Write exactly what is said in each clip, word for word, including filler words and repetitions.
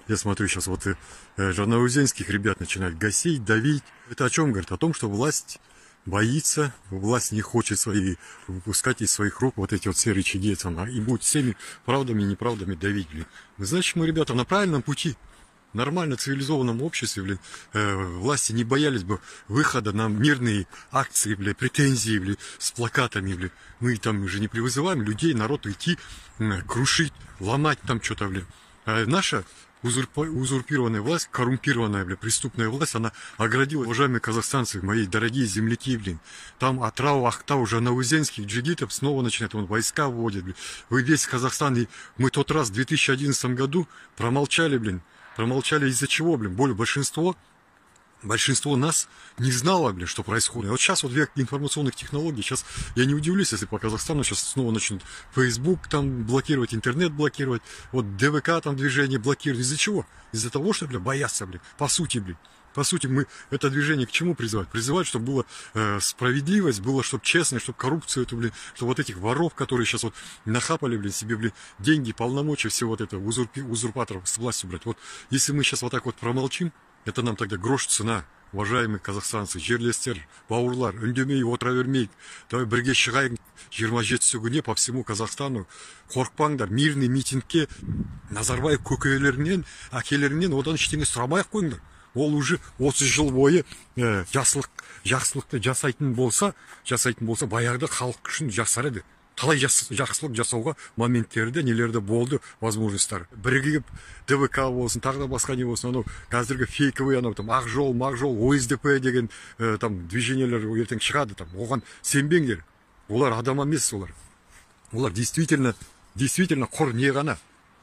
Я смотрю сейчас вот э, жанаузенских ребят начинают гасить, давить. Это о чем говорит? О том, что власть боится, власть не хочет свои, выпускать из своих рук вот эти вот все рычаги, и будет всеми правдами и неправдами давить, блин. Значит, мы, ребята, на правильном пути. В нормально цивилизованном обществе, блин, э, власти не боялись бы выхода на мирные акции, блин, претензии, блин, с плакатами, блин. Мы там уже не призываем людей, народ идти, э, крушить, ломать там что-то, блин. А наша узурпированная власть, коррумпированная, бля, преступная власть, она оградила, уважаемые казахстанцы, мои дорогие земляки, блин. Там Атрау, Ахтау, жанаузенских джигитов снова начинают, он войска вводит, блин. Вы весь Казахстан, и мы тот раз в две тысячи одиннадцатом году промолчали, блин. Промолчали из-за чего, блин? Более большинство, большинство нас не знало, блин, что происходит. Вот сейчас вот век информационных технологий, сейчас я не удивлюсь, если по Казахстану сейчас снова начнут Facebook там блокировать, интернет блокировать, вот ДВК там движение блокировать. Из-за чего? Из-за того, что, блин, боятся, блин, по сути, блин. По сути, мы это движение к чему призывать? Призывать, чтобы была э, справедливость, было, чтобы честно, чтобы коррупцию эту, блин, чтобы вот этих воров, которые сейчас вот нахапали, блин, себе, блин, деньги, полномочия, все вот это, узурпи, узурпаторов с властью брать. Вот если мы сейчас вот так вот промолчим, это нам тогда грош цена, уважаемые казахстанцы, жерлестер, бауырлар, үндемей, отыра бермейік, давай бірге шығайық жиырма жетісі күні по всему Казахстану, қорықпаңдар, мирный митингке Назарбаев көкелерінен, әкелерінен одан ештеңе сұрамай-ақ қойыңдар. Ол уже отыз жыл бойы ә, жақсылық, жақсылықты жасайтын болса, жасайтын болса, баяғыда халық үшін жасар еді. Талай жақсылық жасауға моменттері нелерді болды, возможностьтар. Бірігіп ДВК болсын, тағы да басқа не болсын, анау қазіргі фейковый, анау там Ақжол, Мақжол, ОСДП деген ә, там движениелер ертең шығады, там оған сенбеңдер. Олар адам емес, олар. Олар действительно, действительно құр не ғана.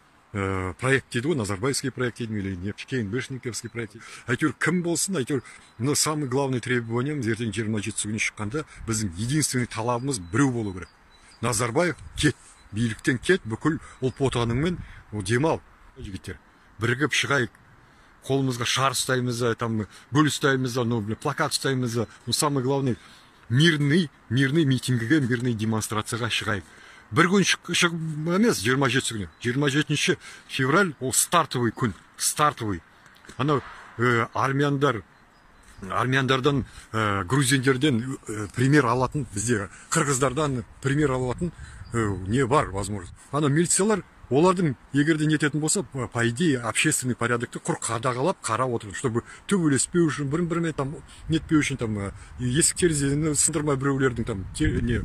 Проект дейді ғой, Назарбаевский проект дейді, или Кейн-Бешниковский проект дейді. Әйтеуір кім болсын, әйтеуір, но самый главный требованием ертең жиырма жетісі күні шыққанда біздің единственный талабымыз біреу болу керек. Назарбаев кет, биліктен кет, бүкіл ұлт отаныңмен демал, жігіттер. Бірігіп шығайық, қолымызға шар ұстаймыз, там гүл ұстаймыз, ну, плакат ұстаймыз, ну, самый главный мирный, мирный митингіге, мирный демонстрацияға шығайық. Бір күн шығып емес, жиырма жетісі күні. жиырма жетінші февраль, ол стартовый күн, стартовый. Анау ә, армяндар, армяндардан, ә, грузиндерден ә, пример алатын, бізде қырғыздардан пример алатын ә, не бар, возможно. Анау милициялар, олардың егерде нететін болса, по идее, общественный порядокты құр қадағалап, қарап отырды, чтобы төбелеспеу үшін, бірін-бірімен там нетпеу үшін, там есік терезені сындырмай біреулердің там не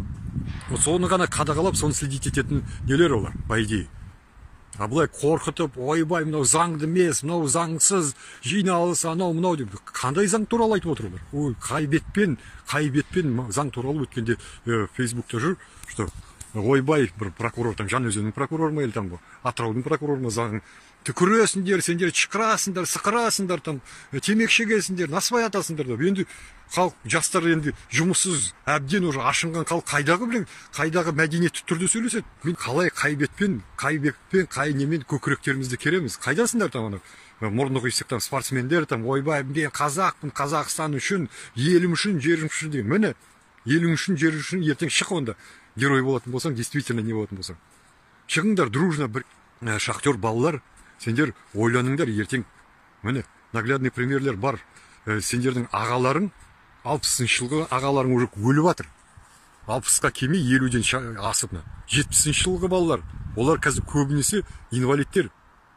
вот соны ғана қадағалап, соны следить ететін нелер олар, по идее. А былай қорқытып, ойбай, мынау заңды емес, мынау заңсыз, жиналыс, анау, мынау деп, қандай заң туралы айтып отыр олар? Ой, қай бетпен, қай бетпен заң туралы өткенде ә, Фейсбукта жүр, что ойбай, бір прокурор, там, Жанаузеннің прокуроры ма, или там, Атыраудың прокуроры ма, заңын түкіресіңдер, сендер шықырасыңдар, сықырасыңдар, там, темек шегесіңдер, насыбай атасыңдар деп. Енді халық, жастар енді жұмыссыз, әбден уже ашынған халық қайдағы, білің, қайдағы мәдениетті түрде сөйлеседі. Мен қалай қай бетпен, қай бетпен, қай немен көкіректерімізді кереміз. Қайдасыңдар там, ана, мұрны қисық там спортсмендер, там, ойбай, мен қазақпын, Қазақстан үшін, елім үшін, жерім үшін деген. Міне, елің үшін, жерің үшін ертең шық онда. Герой болатын болсаң, действительно не болатын болсаң. Шығыңдар дружно бір шахтер балалар, сендер ойланыңдар ертең. Міне, наглядный примерлер бар. Сендердің ағаларың, алпысыншы жылғы ағаларың уже өліп жатыр. алпысқа келмей елуден асып. жетпісінші жылғы балалар, олар қазір көбінесе инвалидтер.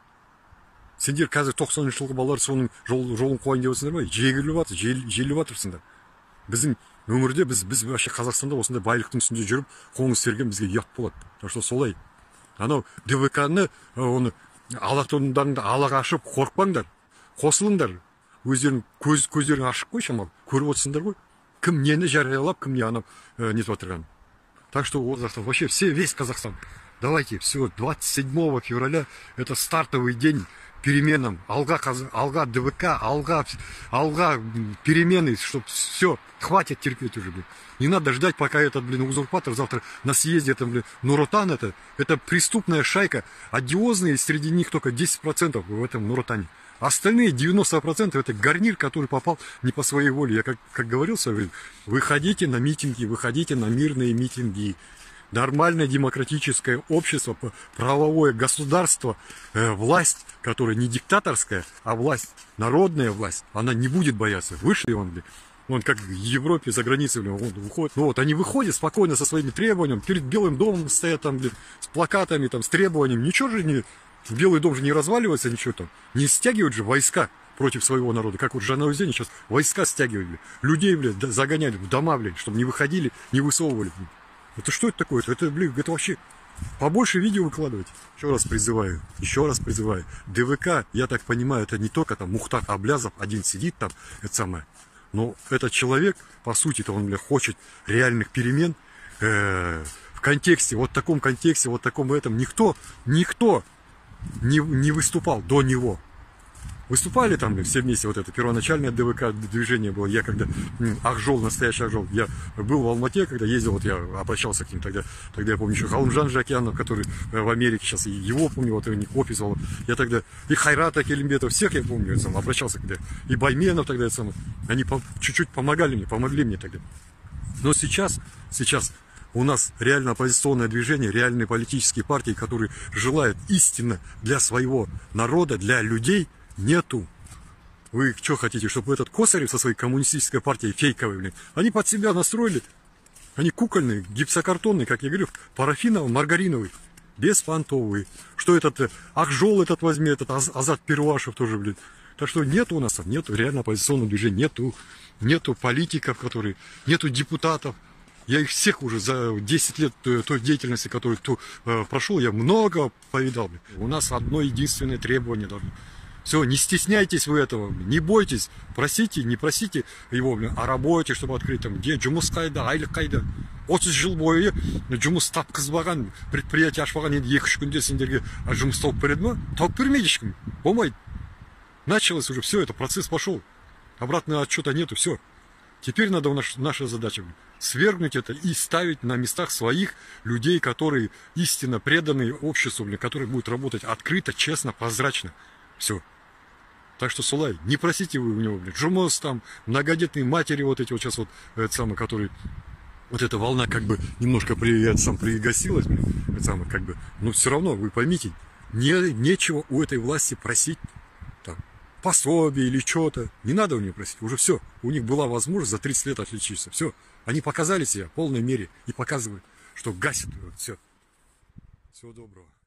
Сендер қазір тоқсаныншы жылғы балалар соның жолын қойын деп отырсыңдар ма? Жегіліп жатыр, желіп жатырсыңдар. Біздің өмірде біз біз вообще Қазақстанда осындай байлықтың үстінде жүріп, қоңыз серген бізге ұят болады. Так что солай. Анау ДВК-ны оны алатондарыңды алаға ашып қорықпаңдар. Қосылыңдар. Өздерің көз көздерің ашық қой шамалы. Көріп отырсыңдар ғой. Кім нені жариялап, кім не анап нетіп отырған. Так что вообще все весь Казахстан. Давайте все двадцать седьмого февраля это стартовый день переменам. Алга, алга ДВК, алга, алга перемены, чтобы все, хватит терпеть уже, блин. Не надо ждать, пока этот, блин, узурпатор завтра на съезде, там, блин, Нур-Отан, это, это преступная шайка, одиозные, среди них только десять процентов в этом Нур-Отане. Остальные девяносто процентов это гарнир, который попал не по своей воле. Я как, как говорил в свое время, выходите на митинги, выходите на мирные митинги. нормальное демократическое общество, правовое государство, э, власть, которая не диктаторская, а власть, народная власть, она не будет бояться. Вышли он, блин. Вон как в Европе, за границей, блин, он выходит. Ну вот, они выходят спокойно со своими требованиями, перед Белым домом стоят там, блин, с плакатами, там, с требованиями. Ничего же не, Белый дом же не разваливается, ничего там. Не стягивают же войска против своего народа. Как вот в Жанаузене сейчас войска стягивают, блин. Людей, блин, загоняли в дома, блин, чтобы не выходили, не высовывали, блин. Это что это такое? Это, блин, это вообще побольше видео выкладывать. Еще раз призываю, еще раз призываю. ДВК, я так понимаю, это не только там Мухтар Аблязов один сидит там, это самое. Но этот человек, по сути-то, он, бля, хочет реальных перемен э, в контексте, вот в таком контексте, вот в таком этом. Никто, никто не, не выступал до него. Выступали там, бля, все вместе, вот это первоначальное ДВК движение было. Я когда, Ахжол, настоящий Ахжол, я был в Алмате, когда ездил, вот я обращался к ним тогда, тогда я помню еще Галымжан Жакянов, который в Америке сейчас, его помню, вот у них офис был. Я тогда, и Хайрата Келимбетов, всех я помню, я сам обращался когда, и Байменов тогда, я сам, они чуть-чуть помогали мне, помогли мне тогда. Но сейчас, сейчас у нас реально оппозиционное движение, реальные политические партии, которые желают истинно для своего народа, для людей, нету. Вы что хотите, чтобы этот Косарев со своей коммунистической партией фейковой, блин, они под себя настроили, они кукольные, гипсокартонные, как я говорю, парафиново-маргариновые, беспонтовые. Что этот Ахжол этот возьми, этот Азат Первашев тоже, блин. Так что нету у нас, нету реально оппозиционного движения, нету, нету политиков, которые, нету депутатов. Я их всех уже за десять лет той деятельности, которую ту, э, прошел, я много повидал. Блин. У нас одно единственное требование должно. Все, не стесняйтесь вы этого, не бойтесь, просите, не просите его, блин, о работе, чтобы открыть там, где жұмыс қайда, айлық қайда. отыз жыл бойы жұмыс тапқызбаған предприятие ашпаған, енді екі-үш күнде сендерге жұмыс тауып береді ме? Тауып бермейді ешкім, болмайды. Началось уже, все, это процесс пошел. Обратного отчета нету, все. Теперь надо, наш, наша задача, свергнуть это и ставить на местах своих людей, которые истинно преданные обществу, блин, которые будут работать открыто, честно, прозрачно. Все. Так что, Сулай, не просите вы у него, блин, Джумос там, многодетные матери вот эти вот сейчас вот, это самое, которые, вот эта волна как бы немножко при, это сам, пригасилась, блин, это самое, как бы, но все равно, вы поймите, не, нечего у этой власти просить, там, пособие или что-то, не надо у нее просить, уже все, у них была возможность за тридцать лет отличиться, все, они показали себя в полной мере и показывают, что гасят, все. Всего доброго.